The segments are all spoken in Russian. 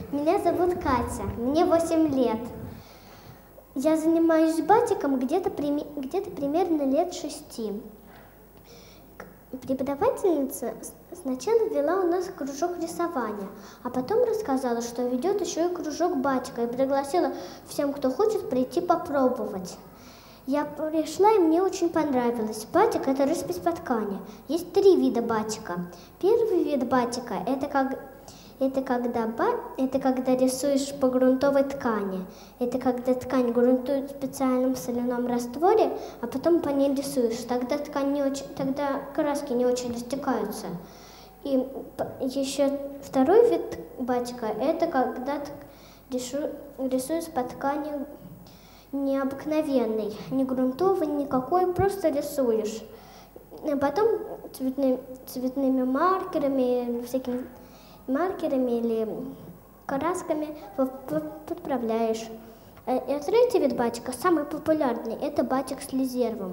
Меня зовут Катя, мне 8 лет. Я занимаюсь батиком где-то примерно лет 6. Преподавательница сначала вела у нас кружок рисования, а потом рассказала, что ведет еще и кружок батика, и пригласила всем, кто хочет, прийти попробовать. Я пришла, и мне очень понравилось. Батик – это роспись по ткани. Есть 3 вида батика. Первый вид батика – это когда рисуешь по грунтовой ткани. Это когда ткань грунтуют в специальном соляном растворе, а потом по ней рисуешь. Тогда краски не очень растекаются. И еще второй вид батика – это когда рисуешь по ткани необыкновенный, не грунтовый, никакой, просто рисуешь. А потом цветными маркерами, всякими маркерами или красками подправляешь. И третий вид батика, самый популярный, это батик с резервом.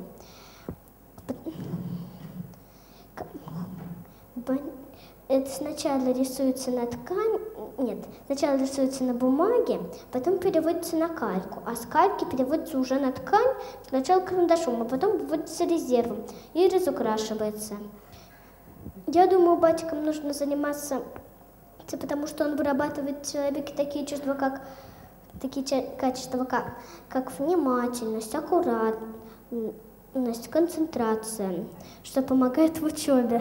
Это сначала рисуется на ткани, сначала рисуется на бумаге, потом переводится на кальку, а с кальки переводится уже на ткань, сначала карандашом, а потом выводится резервом и разукрашивается. Я думаю, батиком нужно заниматься, потому что он вырабатывает в человеке такие качества, как внимательность, аккуратность, концентрация, что помогает в учебе.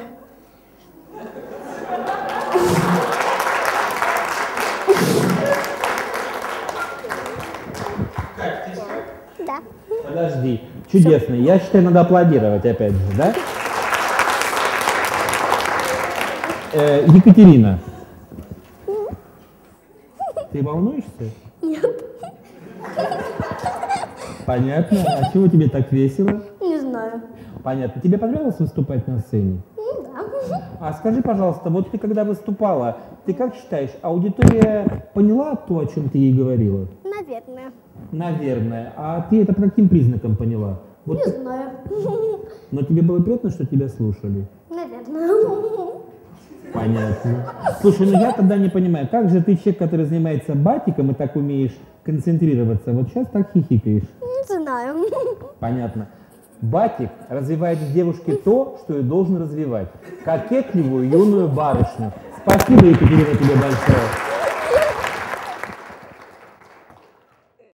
Да. Подожди. Чудесно. Я считаю, надо аплодировать опять же, да? Екатерина. Ты волнуешься? Нет. Понятно. А чего тебе так весело? Не знаю. Понятно. Тебе понравилось выступать на сцене? Да. А скажи, пожалуйста, вот ты когда выступала, ты как считаешь, аудитория поняла то, о чем ты ей говорила? Наверное. Наверное. А ты это по каким признакам поняла? Вот Не знаю. Но тебе было приятно, что тебя слушали? Наверное. Понятно. Слушай, ну я тогда не понимаю, как же ты человек, который занимается батиком и так умеешь концентрироваться, вот сейчас так хихикаешь? Не знаю. Понятно. Батик развивает в девушке то, что и должен развивать. Кокетливую юную барышню. Спасибо, Екатерина, тебе большое.